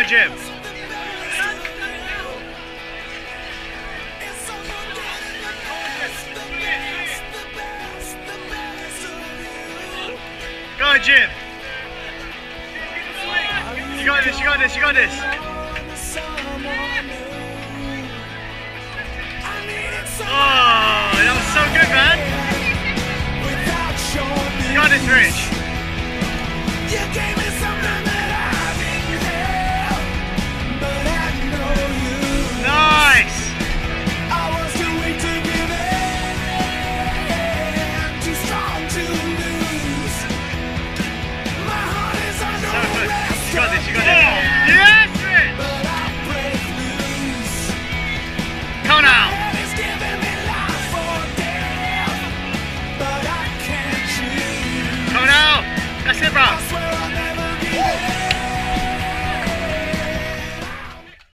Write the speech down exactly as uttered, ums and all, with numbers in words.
Jim. Go on, Jim. You got this, you got this, you got this. Oh, that was so good, man. You got this, Rich.